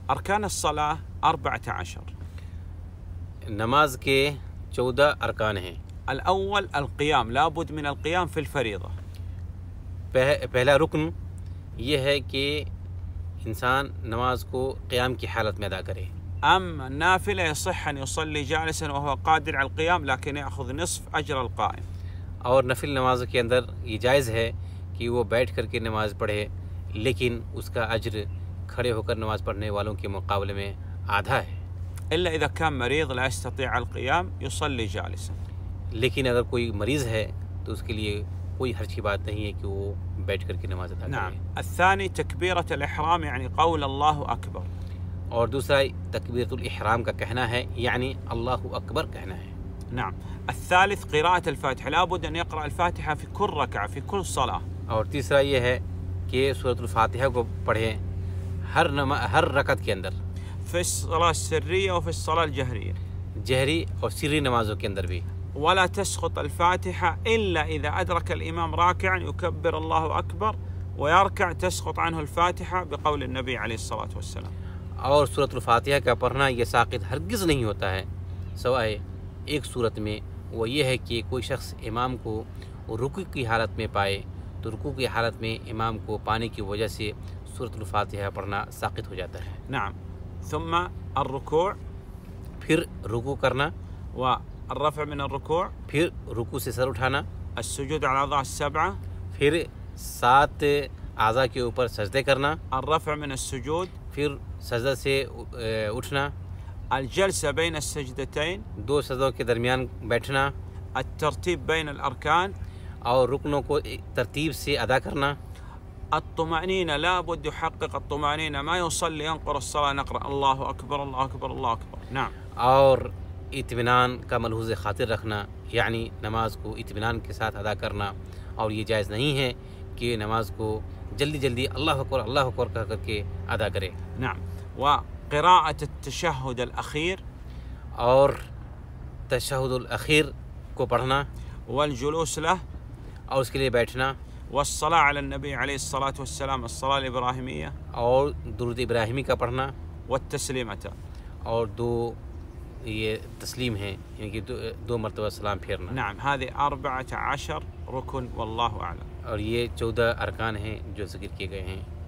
أركان الصلاة 14. نماز کے 14 ارکان ہیں. الأول القيام، لابد من القيام في الفريضة. پہلا رکن یہ ہے کہ انسان نماز کو قیام کی حالت میں ادا کرے. أما النافلة يصح أن يصلي جالسا وهو قادر على القيام لكن يأخذ نصف أجر القائم. اور نفل نمازوں کے اندر یہ جائز ہے کہ وہ بیٹھ کر کے نماز پڑھے، لیکن اس کا اجر کھڑے ہو کر نماز پڑھنے والوں کے مقابلے میں آدھا ہے. إلا إذا كان مريض لا يستطيع القيام يصلي جالسا. لیکن اگر کوئی مریض ہے تو اس کے لیے کوئی حرج کی بات نہیں ہے کہ وہ بیٹھ کر کے نماز ادا کرے. نعم. الثاني تكبيرة الإحرام يعني قول الله أكبر. اور دوسرا تکبیرۃ الاحرام کا کہنا ہے، یعنی اللہ اکبر کہنا ہے. نعم. الثالث قراءة الفاتحة، لابد أن يقرأ الفاتحة في كل ركعة في كل صلاة. اور تیسرا یہ ہے کہ سورۃ الفاتحہ کو پڑھیں ہر رکعت کے اندر، في الصلاة السرية وفي الصلاة الجهرية. جہری اور سری نمازوں کے اندر بھی. ولا تسقط الفاتحة إلا إذا أدرك الإمام راكعا يكبر الله أكبر ويركع تسقط عنه الفاتحة بقول النبي عليه الصلاة والسلام. اور سورۃ الفاتحہ کا پڑھنا یہ ساقط ہرگز نہیں ہوتا ہے، سوائے ایک صورت میں، وہ یہ ہے کہ کوئی شخص امام کو رکوع کی حالت میں پائے تو رکوع کی حالت میں امام کو پانے کی وجہ سے سورۃ الفاتحہ پڑھنا ساقط ہو جاتا ہے. نعم. ثم الركوع، پھر رکوع کرنا، والرفع من الركوع، پھر رکوع سے سر اٹھانا، السجود على الأعضاء السبعة، پھر 7 اعضاء کے اوپر سجدے کرنا، الرفع من السجود، پھر سجدہ سے اٹھنا، الجلسة بين السجدتين، 2 سجدوں کے درمیان بیٹھنا، الترتيب بين الأركان، اور رکنوں کو ترتیب سے ادا کرنا. الطمأنينة، لابد يحقق الطمأنينة، ما يصلي ينقر الصلاة نقرأ الله أكبر الله أكبر الله أكبر. نعم. اور اطمینان کا ملحوظ خاطر رکھنا، یعنی نماز کو اطمینان کے ساتھ ادا کرنا. اور یہ جائز نہیں ہے کہ نماز کو جلدی جلدی اللہ اکبر کہہ کر کے ادا کرے. نعم. وقراءة التشهد الأخير، اور تشہد الاخیر کو پڑھنا، والجلوس له، اور اس کے لیے بیٹھنا، والصلاة على النبي عليه الصلاة والسلام، الصلاة الإبراهيمية، اور درود ابراہیمی کا پڑھنا، والتسليمة. اور 2 یہ تسلیم ہیں، یعنی کہ 2 مرتبہ سلام پھیرنا. نعم. هذه 14 ركن والله أعلم. اور یہ 14 ارکان ہیں جو ذکر کیے گئے ہیں.